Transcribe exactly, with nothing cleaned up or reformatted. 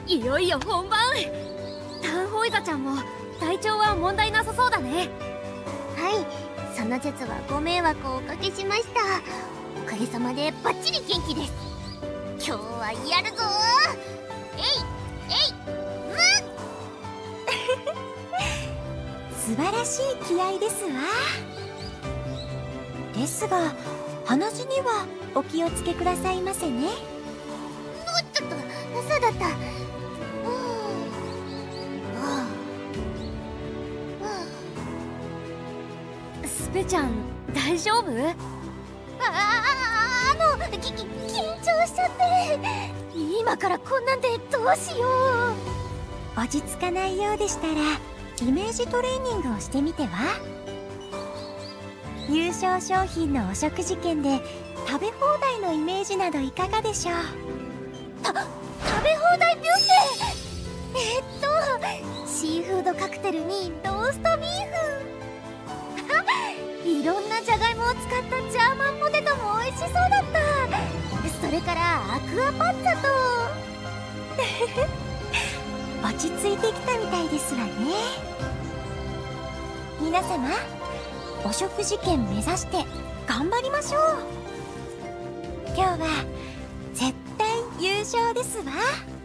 いよいよ本番。タンホイザちゃんも体調は問題なさそうだね。 はい、その節はご迷惑をおかけしました。おかげさまでバッチリ元気です。今日はやるぞー。えいえい素晴らしい気合ですわ。ですが鼻血にはお気をつけくださいませね。 おっとっと、そうだった。 スペちゃん大丈夫？ あああのきき緊張しちゃって、今からこんなんでどうしよう。落ち着かないようでしたらイメージトレーニングをしてみては。優勝商品のお食事券で食べ放題のイメージなどいかがでしょう。 た食べ放題ビュッフェ。えっとシーフードカクテルにローストビーフいろんなじゃがいもを使ったジャーマンポテトも美味しそうだった。それからアクアパッツァと落ち着いてきたみたいですわね。皆様お食事券目指して頑張りましょう。今日は絶対優勝ですわ。